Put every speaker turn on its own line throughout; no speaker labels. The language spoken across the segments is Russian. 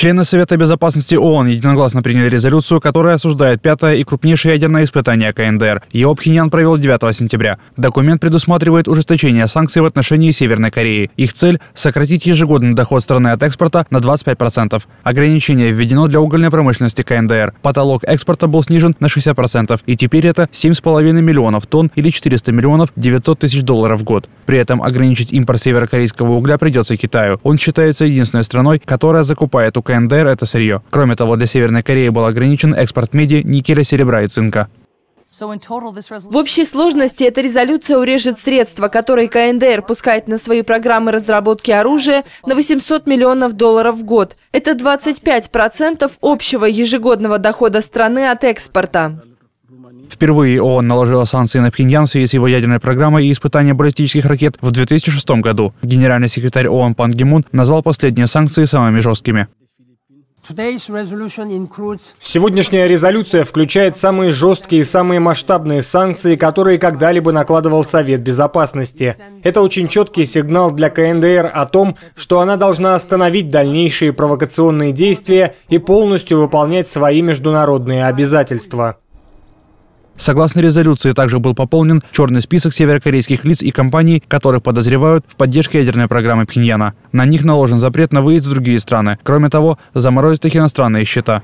Члены Совета безопасности ООН единогласно приняли резолюцию, которая осуждает пятое и крупнейшее ядерное испытание КНДР. Его Пхеньян провел 9 сентября. Документ предусматривает ужесточение санкций в отношении Северной Кореи. Их цель – сократить ежегодный доход страны от экспорта на 25%. Ограничение введено для угольной промышленности КНДР. Потолок экспорта был снижен на 60%, и теперь это 7,5 миллионов тонн или 400 миллионов 900 тысяч долларов в год. При этом ограничить импорт северокорейского угля придется Китаю. Он считается единственной страной, которая закупает у КНДР это сырье. Кроме того, для Северной Кореи был ограничен экспорт меди, никеля, серебра и цинка.
В общей сложности эта резолюция урежет средства, которые КНДР пускает на свои программы разработки оружия, на 800 миллионов долларов в год. Это 25% общего ежегодного дохода страны от экспорта.
Впервые ООН наложила санкции на Пхеньян в связи с его ядерной программой и испытанием баллистических ракет в 2006 году. Генеральный секретарь ООН Пан Ги Мун назвал последние санкции самыми жесткими.
Сегодняшняя резолюция включает самые жесткие и самые масштабные санкции, которые когда-либо накладывал Совет Безопасности. Это очень четкий сигнал для КНДР о том, что она должна остановить дальнейшие провокационные действия и полностью выполнять свои международные обязательства.
Согласно резолюции, также был пополнен черный список северокорейских лиц и компаний, которых подозревают в поддержке ядерной программы Пхеньяна. На них наложен запрет на выезд в другие страны. Кроме того, заморозят их иностранные счета.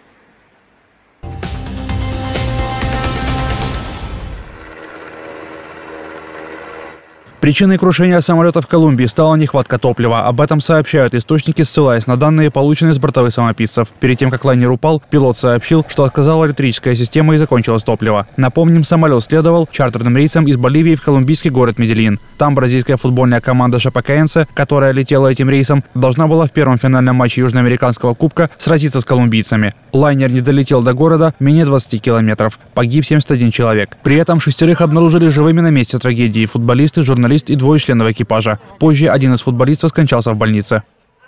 Причиной крушения самолета в Колумбии стала нехватка топлива. Об этом сообщают источники, ссылаясь на данные, полученные с бортовых самописцев. Перед тем, как лайнер упал, пилот сообщил, что отказала электрическая система и закончилось топливо. Напомним, самолет следовал чартерным рейсом из Боливии в колумбийский город Медельин. Там бразильская футбольная команда Шапекоэнсе, которая летела этим рейсом, должна была в первом финальном матче Южноамериканского кубка сразиться с колумбийцами. Лайнер не долетел до города менее 20 километров. Погиб 71 человек. При этом 6 обнаружили живыми на месте трагедии: футболисты, журналисты и 2 членов экипажа. Позже один из футболистов скончался в больнице.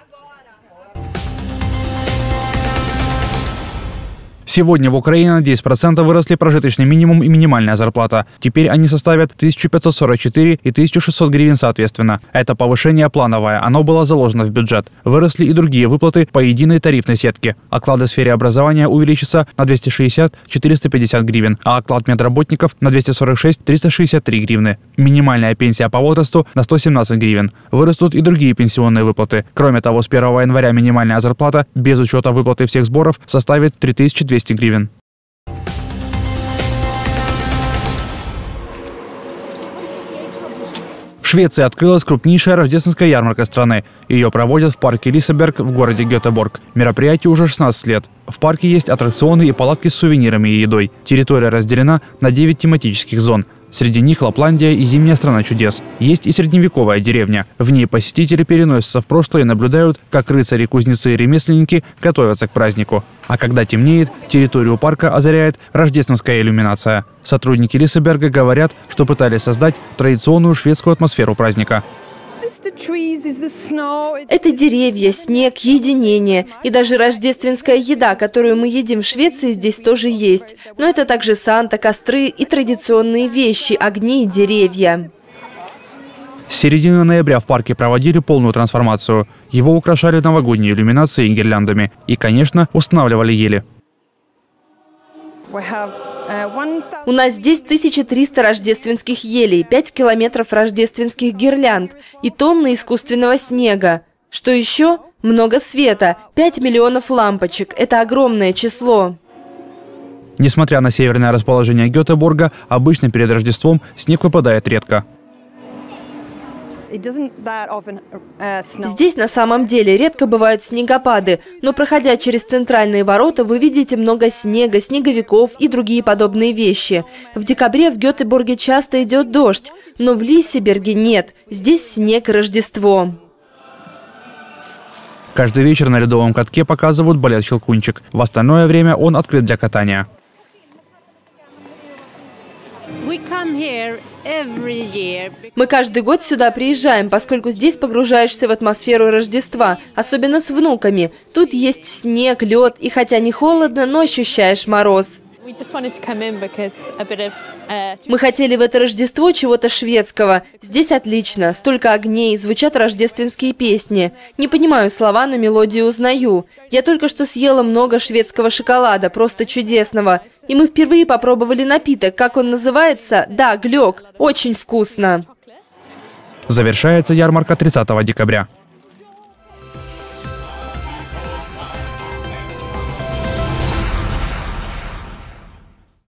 Сегодня в Украине на 10% выросли прожиточный минимум и минимальная зарплата. Теперь они составят 1544 и 1600 гривен соответственно. Это повышение плановое, оно было заложено в бюджет. Выросли и другие выплаты по единой тарифной сетке. Оклады в сфере образования увеличатся на 260-450 гривен, а оклад медработников на 246-363 гривны. Минимальная пенсия по возрасту на 117 гривен. Вырастут и другие пенсионные выплаты. Кроме того, с 1 января минимальная зарплата без учета выплаты всех сборов составит 3200 гривен. В Швеции открылась крупнейшая рождественская ярмарка страны. Ее проводят в парке Лисеберг в городе Гетеборг. Мероприятию уже 16 лет. В парке есть аттракционы и палатки с сувенирами и едой. Территория разделена на 9 тематических зон. Среди них Лапландия и зимняя страна чудес. Есть и средневековая деревня. В ней посетители переносятся в прошлое и наблюдают, как рыцари, кузнецы и ремесленники готовятся к празднику. А когда темнеет, территорию парка озаряет рождественская иллюминация. Сотрудники Лисеберга говорят, что пытались создать традиционную шведскую атмосферу праздника.
Это деревья, снег, единение. И даже рождественская еда, которую мы едим в Швеции, здесь тоже есть. Но это также Санта, костры и традиционные вещи, огни и деревья.
С середины ноября в парке проводили полную трансформацию. Его украшали новогодние иллюминации и гирляндами. И, конечно, устанавливали ели.
У нас здесь 1300 рождественских елей, 5 километров рождественских гирлянд и тонны искусственного снега. Что еще? Много света, 5 миллионов лампочек. Это огромное число.
Несмотря на северное расположение Гетеборга, обычно перед Рождеством снег выпадает редко.
Здесь на самом деле редко бывают снегопады, но проходя через центральные ворота, вы видите много снега, снеговиков и другие подобные вещи. В декабре в Гетеборге часто идет дождь, но в Лисеберге нет. Здесь снег и Рождество.
Каждый вечер на ледовом катке показывают балет «Щелкунчик». В остальное время он открыт для катания.
Мы каждый год сюда приезжаем, поскольку здесь погружаешься в атмосферу Рождества, особенно с внуками. Тут есть снег, лед, и хотя не холодно, но ощущаешь мороз. Мы хотели в это Рождество чего-то шведского. Здесь отлично, столько огней, звучат рождественские песни. Не понимаю слова, но мелодию узнаю. Я только что съела много шведского шоколада, просто чудесного. И мы впервые попробовали напиток. Как он называется? Да, глёк. Очень вкусно.
Завершается ярмарка 30 декабря.